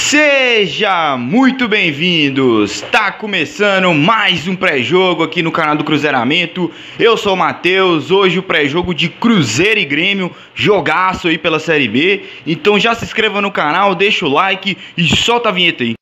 Seja muito bem-vindos! Tá começando mais um pré-jogo aqui no canal do Cruzeiramento. Eu sou o Matheus, hoje o pré-jogo de Cruzeiro e Grêmio, jogaço aí pela Série B. Então já se inscreva no canal, deixa o like e solta a vinheta aí.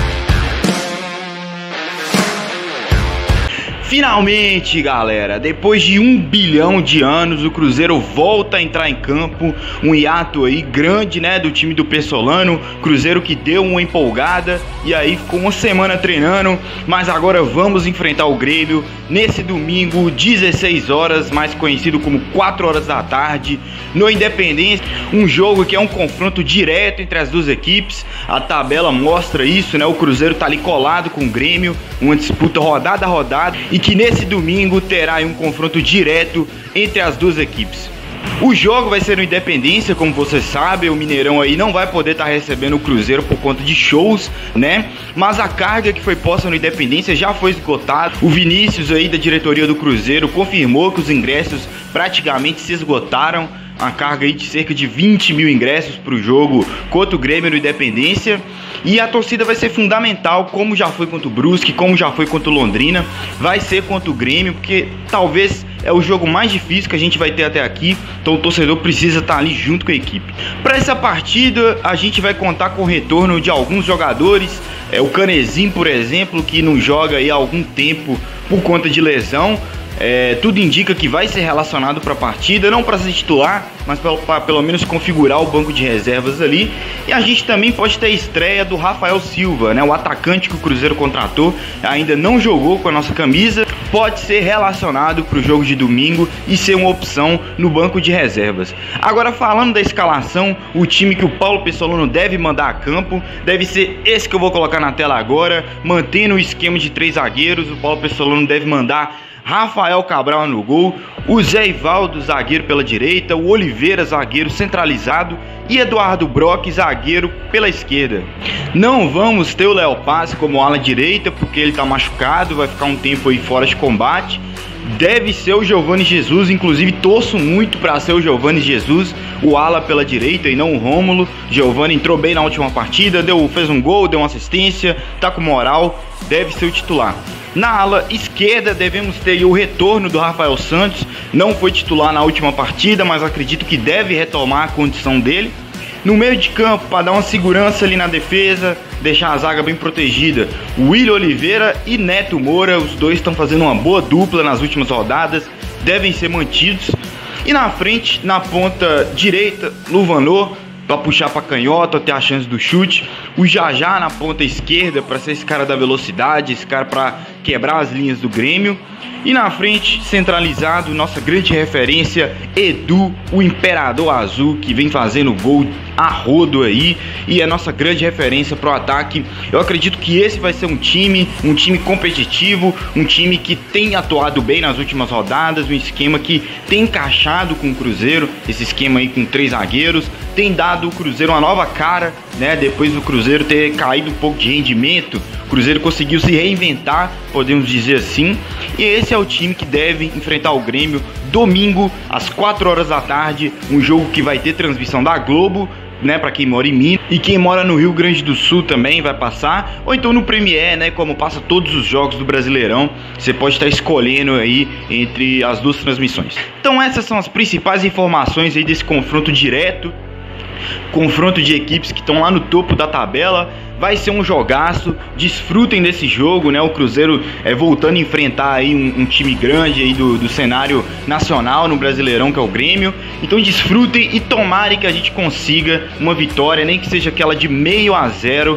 Finalmente, galera, depois de 1 bilhão de anos, o Cruzeiro volta a entrar em campo. Um hiato aí grande, né, do time do Pessolano. Cruzeiro que deu uma empolgada e aí ficou uma semana treinando. Mas agora vamos enfrentar o Grêmio nesse domingo, 16 horas, mais conhecido como 4 horas da tarde, no Independência. Um jogo que é um confronto direto entre as duas equipes. A tabela mostra isso, né? O Cruzeiro tá ali colado com o Grêmio, uma disputa rodada a rodada, e que nesse domingo terá um confronto direto entre as duas equipes. O jogo vai ser no Independência, como você sabe, o Mineirão aí não vai poder estar recebendo o Cruzeiro por conta de shows, né? Mas a carga que foi posta no Independência já foi esgotada. O Vinícius aí da diretoria do Cruzeiro confirmou que os ingressos praticamente se esgotaram. A carga aí de cerca de 20 mil ingressos para o jogo contra o Grêmio no Independência. E a torcida vai ser fundamental, como já foi contra o Brusque, como já foi contra o Londrina. Vai ser contra o Grêmio, porque talvez é o jogo mais difícil que a gente vai ter até aqui. Então o torcedor precisa estar ali junto com a equipe. Para essa partida, a gente vai contar com o retorno de alguns jogadores. O Canezinho, por exemplo, que não joga aí há algum tempo por conta de lesão. Tudo indica que vai ser relacionado para a partida, não para ser titular, mas para pelo menos configurar o banco de reservas ali. E a gente também pode ter a estreia do Rafael Silva, né? O atacante que o Cruzeiro contratou, ainda não jogou com a nossa camisa, pode ser relacionado para o jogo de domingo e ser uma opção no banco de reservas. Agora, falando da escalação, o time que o Paulo Pessolano deve mandar a campo deve ser esse que eu vou colocar na tela agora, mantendo o esquema de 3 zagueiros. O Paulo Pessolano deve mandar Rafael Cabral no gol, o Zé Ivaldo, zagueiro pela direita, o Oliveira, zagueiro centralizado, e Eduardo Brock, zagueiro pela esquerda. Não vamos ter o Léo Paz como ala direita, porque ele está machucado, vai ficar um tempo aí fora de combate. Deve ser o Giovani Jesus, inclusive torço muito para ser o Giovani Jesus, o ala pela direita e não o Rômulo. Giovani entrou bem na última partida, fez um gol, deu uma assistência, tá com moral, deve ser o titular. Na ala esquerda devemos ter o retorno do Rafael Santos, não foi titular na última partida, mas acredito que deve retomar a condição dele. No meio de campo, para dar uma segurança ali na defesa, deixar a zaga bem protegida, William Oliveira e Neto Moura, os dois estão fazendo uma boa dupla nas últimas rodadas, devem ser mantidos. E na frente, na ponta direita, Luvanor, para puxar para canhota, ter a chance do chute. O Jajá na ponta esquerda, para ser esse cara da velocidade, esse cara para quebrar as linhas do Grêmio. E na frente, centralizado, nossa grande referência, Edu, o Imperador Azul, que vem fazendo gol a rodo aí, e é nossa grande referência pro ataque. Eu acredito que esse vai ser um time competitivo, um time que tem atuado bem nas últimas rodadas, um esquema que tem encaixado com o Cruzeiro, esse esquema aí com 3 zagueiros, tem dado o Cruzeiro uma nova cara, né? Depois do Cruzeiro ter caído um pouco de rendimento, o Cruzeiro conseguiu se reinventar, podemos dizer assim, e esse é o time que deve enfrentar o Grêmio domingo às 4 horas da tarde, um jogo que vai ter transmissão da Globo, né, para quem mora em Minas, e quem mora no Rio Grande do Sul também vai passar, ou então no Premier, né, como passa todos os jogos do Brasileirão, você pode estar escolhendo aí entre as duas transmissões. Então essas são as principais informações aí desse confronto direto, confronto de equipes que estão lá no topo da tabela. Vai ser um jogaço, desfrutem desse jogo, né? O Cruzeiro voltando a enfrentar aí um time grande aí do cenário nacional no Brasileirão, que é o Grêmio. Então desfrutem e tomarem que a gente consiga uma vitória, nem que seja aquela de 0-0.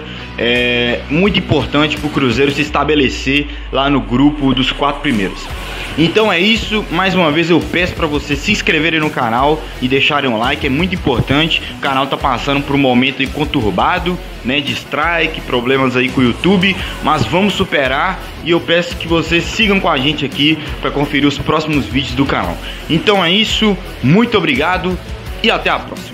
É muito importante para o Cruzeiro se estabelecer lá no grupo dos 4 primeiros. Então é isso, mais uma vez eu peço para vocês se inscreverem no canal e deixarem um like, é muito importante. O canal tá passando por um momento aí conturbado, né, de strike, problemas aí com o YouTube, mas vamos superar, e eu peço que vocês sigam com a gente aqui para conferir os próximos vídeos do canal. Então é isso, muito obrigado e até a próxima.